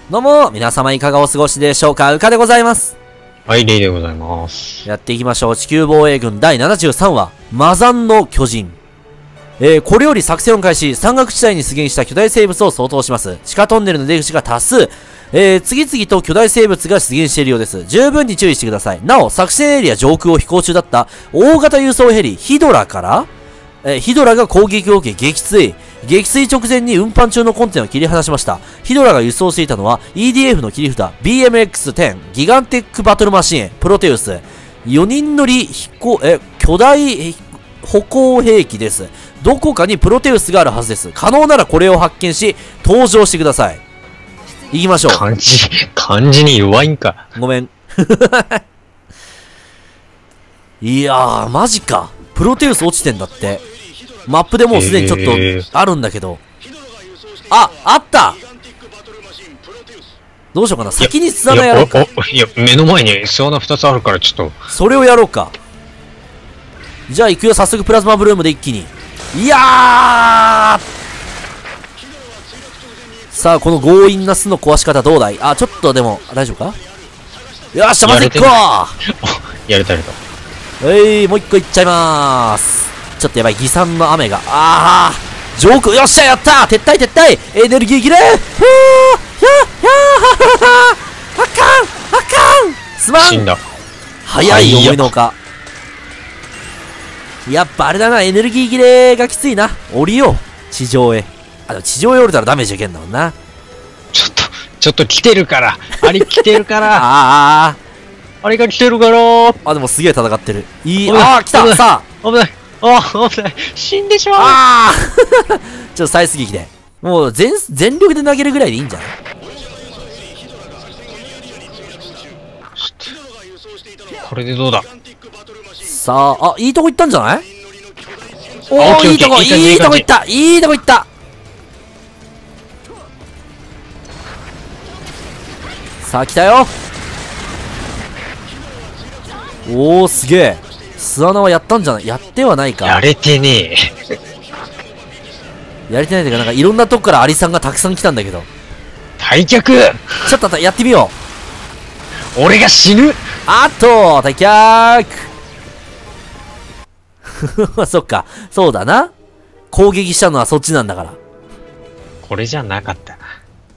どうも、皆様いかがお過ごしでしょうか。うかでございます。 はい、レイでございます。 やっていきましょう。地球防衛軍第73話、魔山の巨人。これより作戦を開始、山岳地帯に出現した巨大生物を相当します。地下トンネルの出口が多数。次々と巨大生物が出現しているようです。十分に注意してください。なお、作戦エリア上空を飛行中だった大型輸送ヘリ、ヒドラから、ヒドラが攻撃を受け撃墜。撃墜直前に運搬中のコンテナを切り離しました。ヒドラが輸送していたのは EDF の切り札 BMX-10 ギガンテックバトルマシンプロテウス。4人乗り巨大歩行兵器です。どこかにプロテウスがあるはずです。可能ならこれを発見し登場してください。行きましょう。 漢字に弱いんか。 ごめん。いやー、マジか。プロテウス落ちてんだって。マップでもうすでにちょっとあるんだけど。あった。どうしようかな。先に巣穴やろうか。 いや、目の前に巣穴2つあるからちょっと。 それをやろうか。じゃあ行くよ。早速プラズマブルームで一気に。いやー、さあ、この強引な巣の壊し方どうだい？あ、ちょっとでも、大丈夫か？よっしゃ、まず1個やれた。 もう1個いっちゃいまーす。ちょっとやばい、偽酸の雨が。上空、よっしゃ、やったー、撤退エネルギー切れー、あかんすまん。 死んだ。 早い、思いのほか。やっぱあれだな、エネルギー切れがきついな。降りよう、地上へ。でも地上へ降りたらダメージ受けんだもんな。 ちょっと来てるから。あれ来てるから。 あれが来てるから。 でもすげえ戦ってる。来た。さあ。 危ない。危ない。死んでしまう。 ちょっと再出撃で。もう全力で投げるぐらいでいいんじゃない？ これでどうだ？ さあ、いいとこ行ったんじゃない？いいとこ行った。さあ、来たよ。すげえ。巣穴はやったんじゃない？やってはないか。 やれてねえ。やれてないというか、なんかいろんなとこからアリさんがたくさん来たんだけど。 退却。 ちょっとやってみよう。俺が死ぬ。 退却。そっか。そうだな。攻撃したのはそっちなんだから。 これじゃなかったな。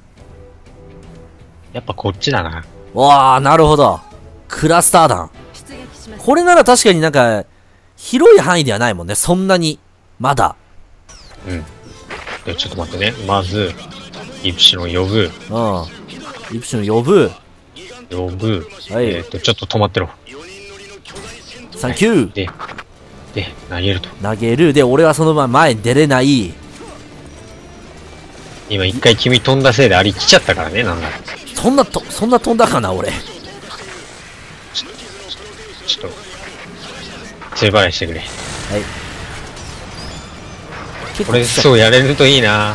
やっぱこっちだな。 なるほど。クラスター弾。これなら確かになんか、広い範囲ではないもんね。そんなに。まだ。 ちょっと待ってね。まず、イプシロン呼ぶ。 イプシロン呼ぶ。 はい。ちょっと止まってろ。 サンキュー。 で、投げると。 投げる。で、俺はそのまま前に出れない。 今一回君飛んだせいであり来ちゃったからね、なんだろ。 そんな飛んだかな、俺。 ちょっと、手払いしてくれ。はい。これそうやれるといいな。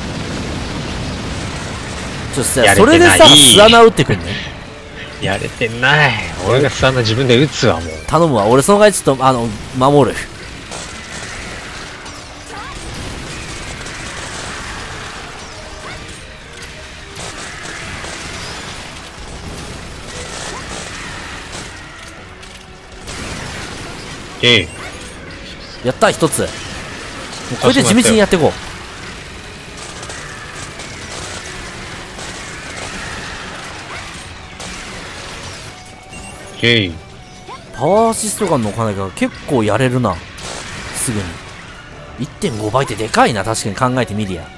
それでさ、巣穴打ってくんね。 やれてない。俺が巣穴自分で打つわ、もう。 頼むわ。俺その間ちょっと、守る。やった一つ。これで地道にやっていこう。パワーアシストガンのお金が結構やれるな。すぐに 1.5 倍ってでかいな。確かに考えてみりや。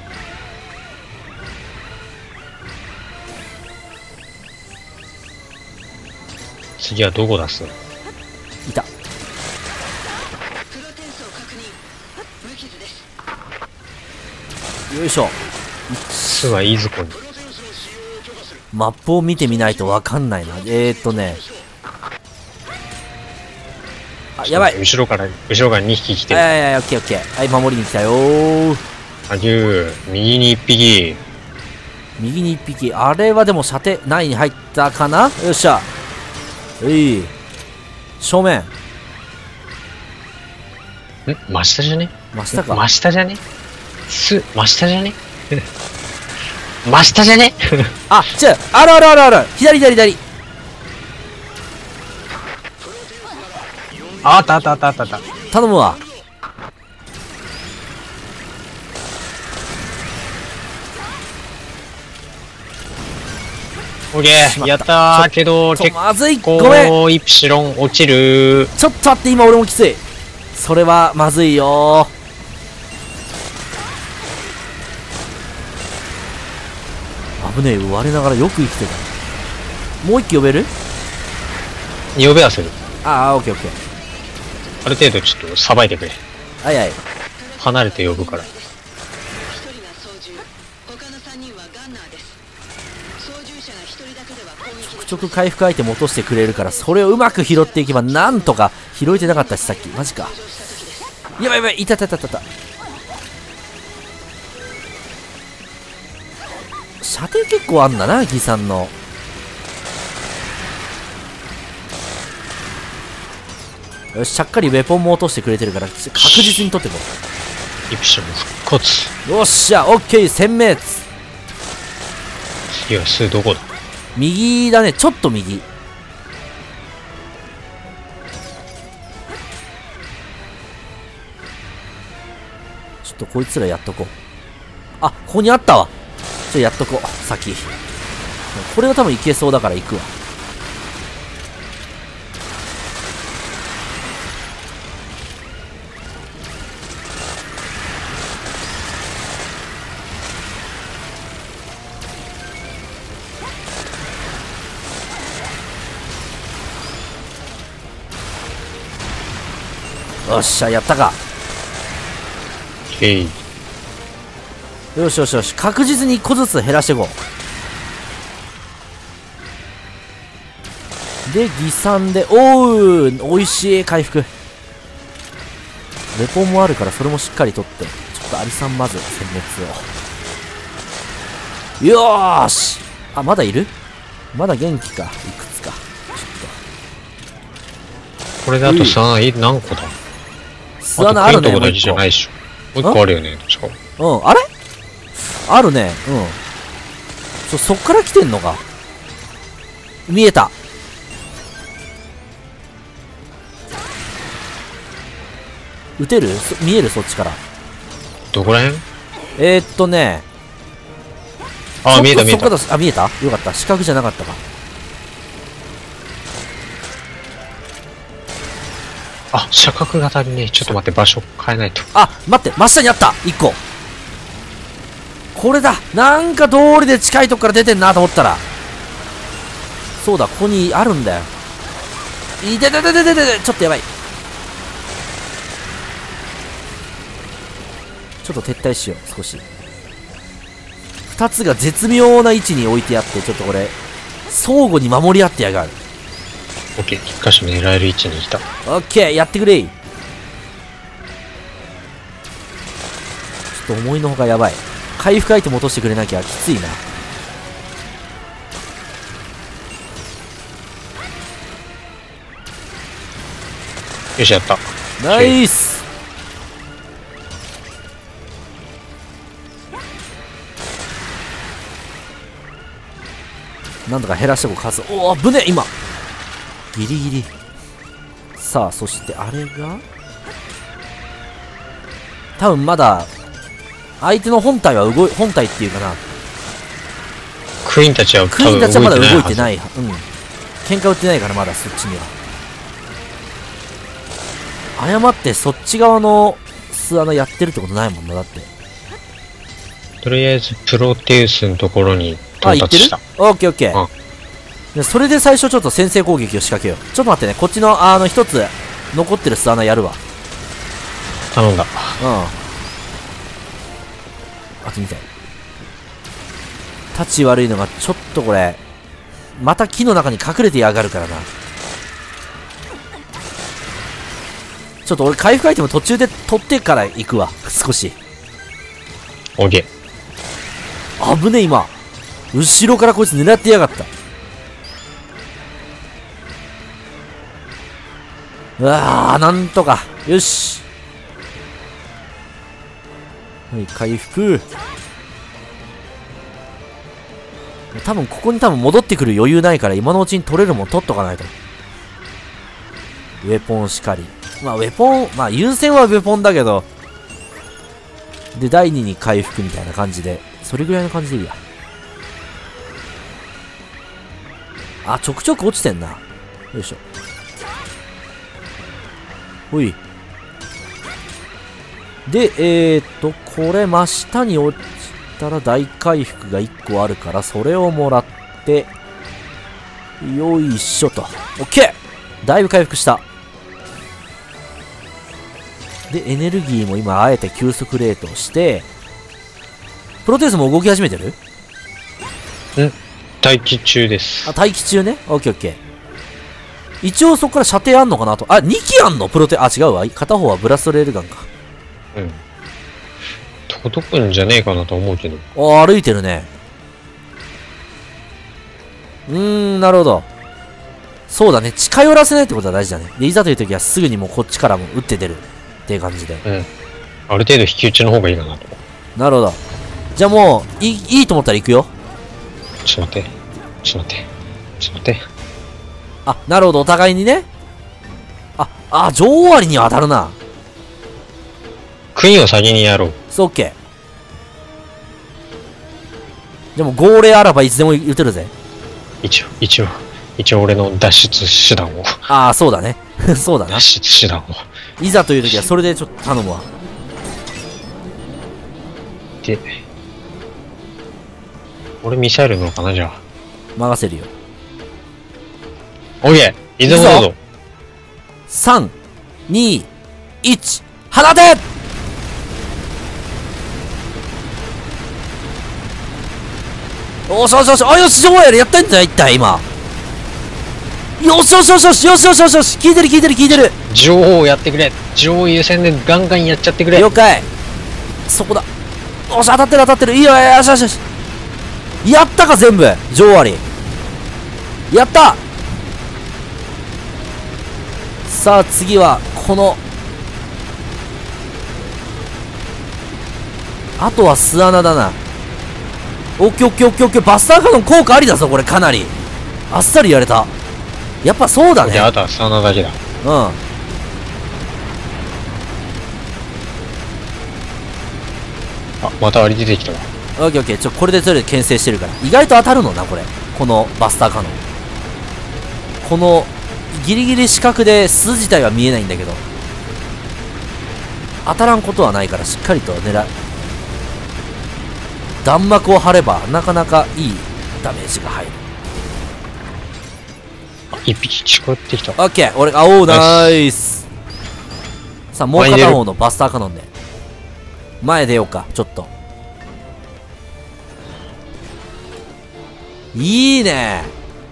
次はどこ出す？ いた。よいしょ。 巣はいいぞこに。 マップを見てみないとわかんないな。やばい。 後ろから2匹来てる。 オッケー。はい、守りに来たよー。 右に1匹。 右に1匹。あれはでも射程内に入ったかな。よっしゃ。正面。 真下じゃね？ 真下か。 真下じゃね？真下じゃね？ 真下じゃね？ あ、違う。あるあるあるある。左左左。 あったあったあったあったあった。 頼むわ。 オッケー、やったーけど、結まずい。ごめん。 構イプシロン落ちる。 ちょっと待って、今俺もきつい。それはまずいよー。危ねえ、我ながらよく生きてた。もう一機呼べる？ 呼べはする。 ああ、オッケーオッケー。 ある程度ちょっとさばいてくれ。 はいはい。 離れて呼ぶから。 ちょくちょく回復アイテム落としてくれるから、それをうまく拾っていけばなんとか拾えてなかったし、さっきマジか。やばいやばい、いたたたたた。射程結構あんだな、ギさんの。よし、しゃっかりウェポンも落としてくれてるから確実に取ってこイプシロン復活。 う。よっしゃ、オッケー、殲滅。 次はスーどこだ？ 右だね、ちょっと右。ちょっとこいつらやっとこう。あ、ここにあったわ。やっとこう、先。これは多分いけそうだから行くわ。よっしゃ、やったか。よしよしよし、確実に1個ずつ減らしていこう。で、擬酸で、おう、おいしい回復。レポンもあるから、それもしっかり取って、ちょっとアリさんまず殲滅を。よーし。あ、まだいる？まだ元気か。いくつか。ちょっと。これだとさ、何個だ？ 巣穴あるね。 もう一個じゃないでしょ。もう一個あるよね。 うん、あれ？あるね。うん。そっから来てんのか。見えた。撃てる？見える？そっちから。 どこらへん？あ、見えた見えた。 あ、見えた？よかった。視覚じゃなかったか。 あ、射角が足りねえ。ちょっと待って、場所変えないと。 あ、待って、真下にあった !1 個。これだ。なんか通りで近いとこから出てんなと思ったら。そうだ、ここにあるんだよ。いてててててて、ちょっとやばい。ちょっと撤退しよう、少し。2つが絶妙な位置に置いてあって、ちょっとこれ、相互に守り合ってやがる。 オッケー、1箇所狙える位置に来た。 オッケー、やってくれ。ちょっと思いのほかやばい。回復アイテム落としてくれなきゃきついな。 よし、やった。 ナイス。なんとか減らしてこう数。おお、危ねえ今。ギリギリ。さあ、そしてあれが多分まだ相手の本体は本体っていうかな、 クイーンたちはまだ動いてない。うん、喧嘩売ってないからまだそっちには。誤ってそっち側の巣穴やってるってことないもんな。だってとりあえずプロテウスのところに到達した。 オッケーオッケー。でそれで最初ちょっと先制攻撃を仕掛けよう。ちょっと待ってね、こっちの一つ残ってる巣穴やるわ。 頼んだ。 あと2体。タチ悪いのがちょっとこれまた木の中に隠れてやがるからな。ちょっと俺回復アイテム途中で取ってから行くわ。少しおげ危ねえ。今後ろからこいつ狙ってやがった。うわー、なんとか。よし。はい、回復。 多分ここに戻ってくる余裕ないから今のうちに取れるもん取っとかないと。ウェポンしかり。まあウェポン、まあ優先はウェポンだけど。で、第2に回復みたいな感じで。それぐらいの感じでいいや。あ、ちょくちょく落ちてんな。よいしょ。ほい。で、これ真下に落ちたら大回復が1個あるから、それをもらって、よいしょと。オッケー！だいぶ回復した。で、エネルギーも今、あえて急速冷凍して、プロテウスも動き始めてる？ 待機中です。 あ、待機中ね。オッケーオッケー。一応そこから射程あんのかなと。あ、2機あんのプロテ、あ、違うわ。片方はブラストレールガンか。 うん。届くんじゃねえかなと思うけど。 あ、歩いてるね。なるほど。そうだね。近寄らせないってことは大事だね。で、いざという時はすぐにもうこっちからも撃って出る。っていう感じで。 うん。ある程度引き打ちの方がいいかなと。 なるほど。じゃあもう、いいと思ったら行くよ。 ちょっと待って。ちょっと待って。ちょっと待って。 あ、なるほど。お互いにね。女王アリには当たるな。 クイーンを先にやろう。 そう、オッケー。でも、号令あらばいつでも撃てるぜ。 一応俺の脱出手段を。 ああ、そうだね。そうだな。 脱出手段を。 いざという時はそれでちょっと頼むわ。 で、俺ミサイル乗ろうかな、じゃあ。 任せるよ。 オッケー、いつもどうぞ。 3、2、1、放て！おしよしよし、あ、よし、女王やるやってんじゃん、一体今。よしよしよしよしよしよしよしよし、聞いてる聞いてる聞いてる。 女王をやってくれ。女王優先でガンガンやっちゃってくれ。 了解。そこだ。おし、当たってる当たってる。いいよ、よしよしよし。やったか、全部。女王アリ。やった。さあ、次は、この。あとは巣穴だな。オッケーオッケーオッケーオッケー。バスターカノン効果ありだぞ、これ、かなり。あっさりやれた。やっぱそうだね。 あとはサウナだけだ。 うん。 あ、またアリ出てきたわ。 オッケーオッケー。これでとりあえず牽制してるから。意外と当たるのな、これ。このバスターカノン。この、ギリギリ四角で巣自体は見えないんだけど。当たらんことはないから、しっかりと狙う。弾幕を張れば、なかなかいいダメージが入る。 一匹近寄ってきた。 オッケー。俺、おー、ナイス。さあ、もう片方のバスターカノンで。前出ようか、ちょっと。いいね。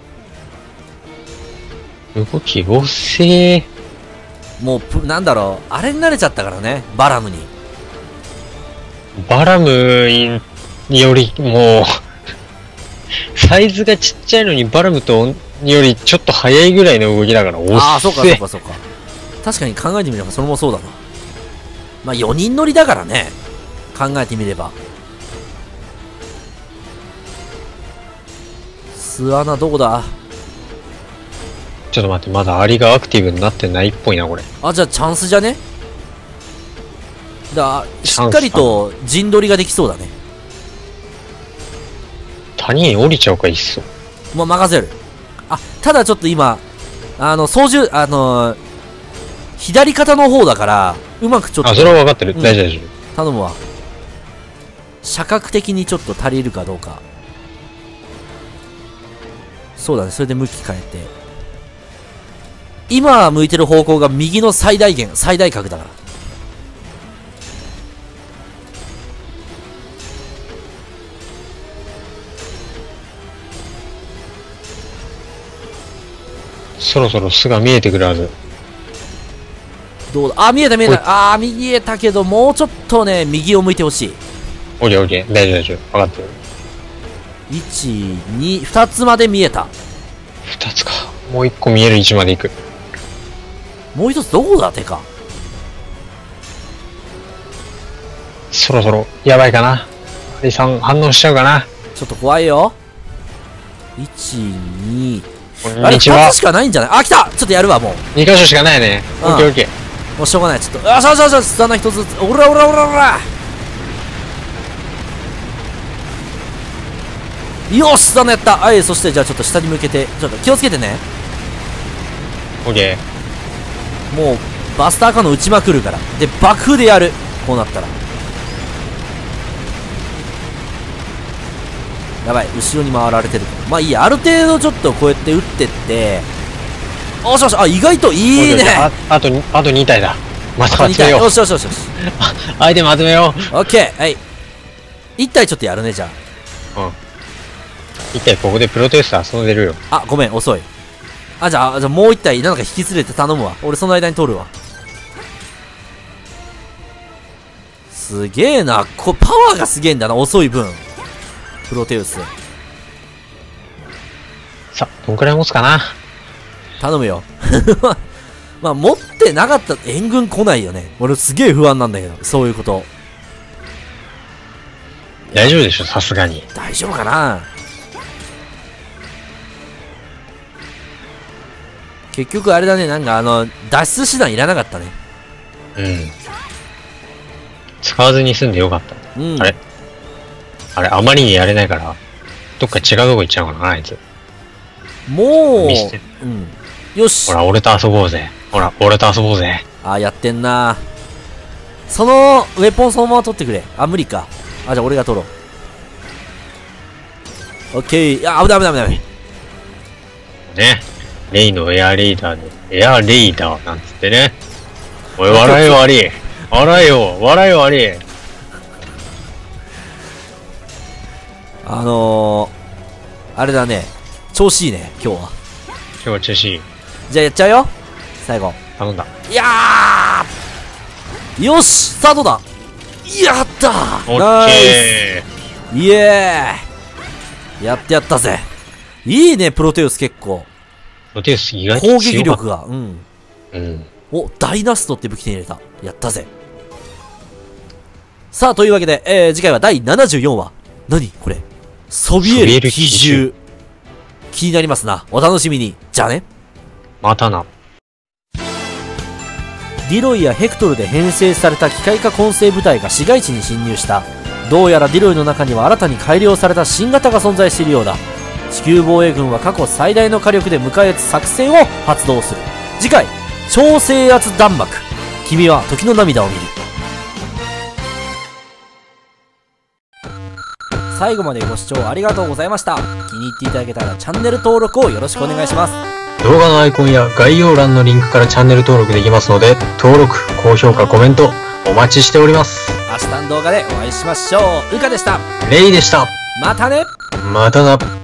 動き遅え。 もう、なんだろう。あれに慣れちゃったからね。バラムに。 バラムよりも、サイズがちっちゃいのにバラムとよりちょっと速いぐらいの動きだから遅い。 ああ、そうかそうかそうか。確かに考えてみればそれもそうだな。まあ4人乗りだからね。考えてみれば。巣穴どこだ？ ちょっと待って、まだアリがアクティブになってないっぽいな、これ。 あ、じゃあチャンスじゃね？しっかりと陣取りができそうだね。 谷に降りちゃうか、いっそ。 もう任せる。あ、ただちょっと今、操縦、左肩の方だから、うまくちょっと。 あ、それは分かってる。大丈夫大丈夫。 頼むわ。射角的にちょっと足りるかどうか。そうだね、それで向き変えて。今向いてる方向が右の最大角だから。 そろそろ巣が見えてくるはず。 どうだ？あ、見えた見えた。見えたけど、もうちょっとね、右を向いてほしい。 オッケーオッケー。大丈夫大丈夫。分かってる。 1、2、2つまで見えた。 2つか。もう1個見える位置まで行く。 もう1つどこだてか。 そろそろ、やばいかな。アリさん反応しちゃうかな。 ちょっと怖いよ。 1、2。 こんあれ、2 にちはつし。かないんじゃない？あ、来たちょっとやるわ、もう。 2箇所しかないね。オッケーオッケー。 もうしょうがない。ちょっと、あ、そう、スタナ一つずつ。おらおらおらおら。よし、スタナやった。はい、そしてじゃあちょっと下に向けて、ちょっと気をつけてね。 オッケもう、バスターカーの撃ちまくるから。で、爆風でやる。こうなったら。やばい、後ろに回られてる。まあいいや、ある程度ちょっとこうやって撃ってって、よしよし、あ、意外といいね。 あと2体だ。また 2 集めよう。 体。よしよしよしよし。 アイテム集めよオッケー。はい。1体ちょっとやるね、じゃう。うん。1体ここでプロテウス遊んでるよ。 あ。あ、ごめん、遅い。あ、じゃあもう1体なんか引き連れて頼むわ。俺その間に通るわ。すげえな。パワーがすげえんだな、遅い分。プロテウス。 さあ、どんくらい持つかな。 頼むよ。まあ、持ってなかったら援軍来ないよね。俺すげえ不安なんだけど、そういうこと。 大丈夫でしょ、さすがに。 大丈夫かな。結局あれだね、なんか脱出手段いらなかったね。 うん。使わずに済んでよかった。 うん。 あれ、あまりにやれないから、どっか違うとこ行っちゃうかな、あいつ。 もう、 見捨てうん。よし。 ほら、俺と遊ぼうぜ。ほら、俺と遊ぼうぜ。 あ、やってんな。その、ウェポンそのまま取ってくれ。あ、無理か。あ、じゃあ俺が取ろう。オッケー。いや、危ない危ない危ない。 ね。レイのエアレイダーで、エアレイダーなんつってね。おい、笑いよ、悪い。笑いよ、笑いよ、悪い。 あれだね。調子いいね、今日は。 今日は調子いい。 じゃあやっちゃうよ。最後。 頼んだ。 いやーよしスタートだ。やったーオッケーイエーイやってやったぜ。いいね、プロテウス結構。 プロテウス意外と攻強かった。 撃力が。うん。 うん。 お、ダイナストって武器手に入れた。やったぜ。さあ、というわけで、次回は第74話。何これ。そびえる奇獣。気になりますな。お楽しみに。じゃあね。 またな。 ディロイやヘクトルで編成された機械化混成部隊が市街地に侵入した。どうやらディロイの中には新たに改良された新型が存在しているようだ。地球防衛軍は過去最大の火力で迎え撃つ作戦を発動する。次回、超制圧弾幕。君は時の涙を見る。最後までご視聴ありがとうございました。気に入っていただけたらチャンネル登録をよろしくお願いします。 動画のアイコンや概要欄のリンクからチャンネル登録できますので、登録、高評価、コメント、お待ちしております。 明日の動画でお会いしましょう。うかでした。 レイでした。 またね。 またな。